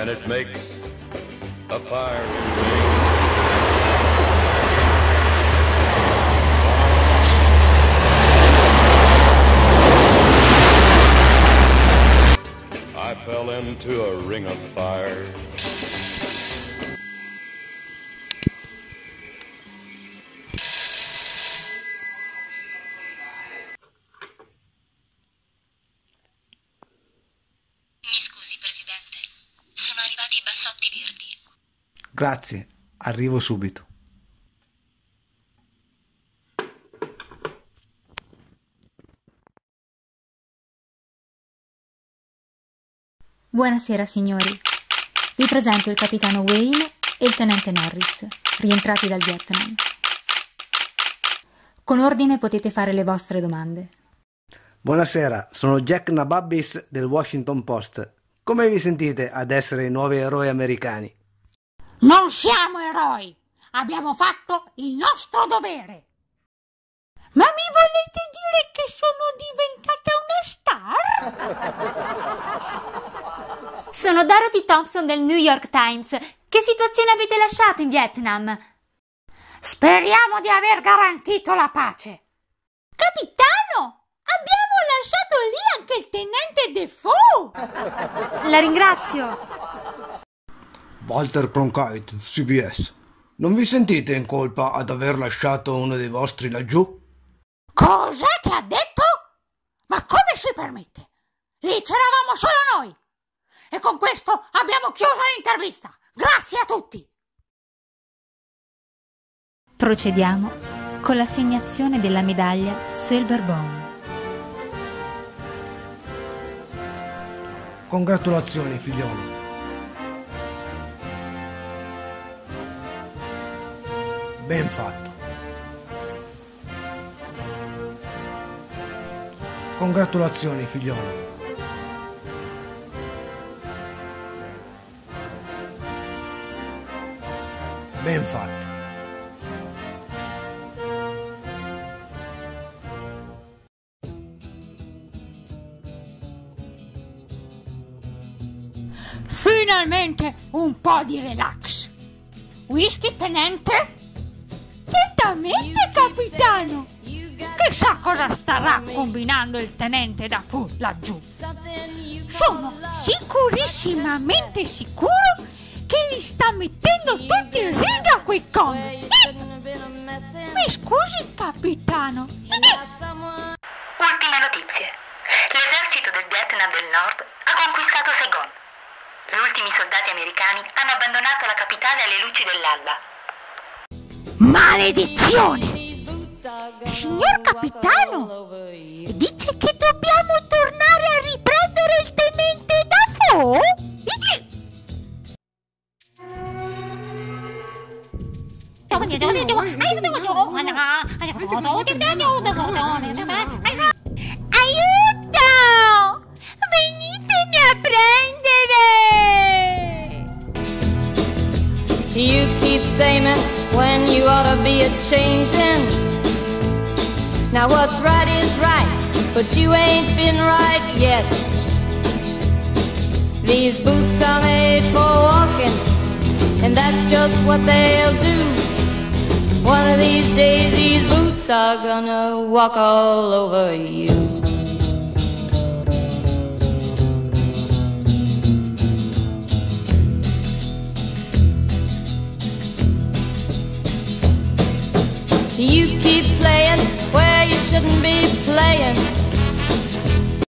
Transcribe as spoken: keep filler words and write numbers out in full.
and it makes a fiery ring. I fell into a ring of fire. Grazie, arrivo subito. Buonasera signori, vi presento il capitano Wayne e il tenente Norris, rientrati dal Vietnam. Con ordine potete fare le vostre domande. Buonasera, sono Jack Nababis del Washington Post. Come vi sentite ad essere i nuovi eroi americani? Non siamo eroi, abbiamo fatto il nostro dovere. Ma mi volete dire che sono diventata una star? Sono Dorothy Thompson del New York Times. Che situazione avete lasciato in Vietnam? Speriamo di aver garantito la pace. Capitano, abbiamo lasciato lì anche il tenente Defoe. La ringrazio. Walter Cronkite, C B S. Non vi sentite in colpa ad aver lasciato uno dei vostri laggiù? Cos'è che ha detto? Ma come si permette? Lì c'eravamo solo noi. E con questo abbiamo chiuso l'intervista. Grazie a tutti. Procediamo con l'assegnazione della medaglia Silver Bone. Congratulazioni, figliolo. Ben fatto. Congratulazioni, figliolo. Ben fatto. Finalmente un po' di relax. Whisky, tenente? Certamente, capitano. Chissà cosa starà combinando il tenente Dafoe laggiù. Sono sicurissimamente sicuro che li sta mettendo tutti in riga quei coni. Mi scusi, capitano. Ultime notizie. L'esercito del Vietnam del Nord ha conquistato Saigon. Gli ultimi soldati americani hanno abbandonato la capitale alle luci dell'alba. Maledizione! Signor capitano, dice che dobbiamo tornare a riprendere il tenente Dafoe? Aiuto! Venitemi a prendere! You keep saying when you ought to be a changing. Now what's right is right, but you ain't been right yet. These boots are made for walking, and that's just what they'll do. One of these days these boots are gonna walk all over you. You keep playing where you shouldn't be playing.